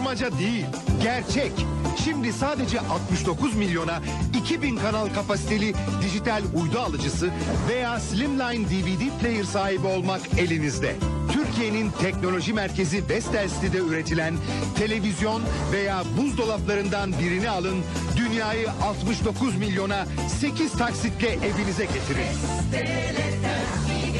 Bulmaca değil, gerçek. Şimdi sadece 69 milyona 2000 kanal kapasiteli dijital uydu alıcısı veya Slimline DVD player sahibi olmak elinizde. Türkiye'nin teknoloji merkezi Vestel'de üretilen televizyon veya buzdolaplarından birini alın, dünyayı 69 milyona 8 taksitle evinize getirin.